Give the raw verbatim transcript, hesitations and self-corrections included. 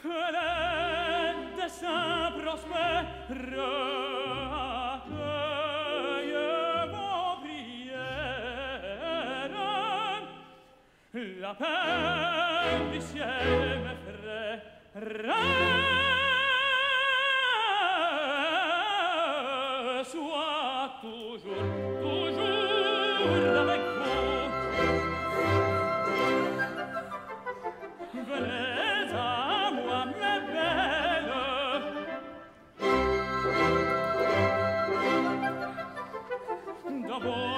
que les destins prospères accueillent vos prières. La paix du ciel m'effraie, soit toujours, toujours avec vous. Venez à moi, mes belles, d'abord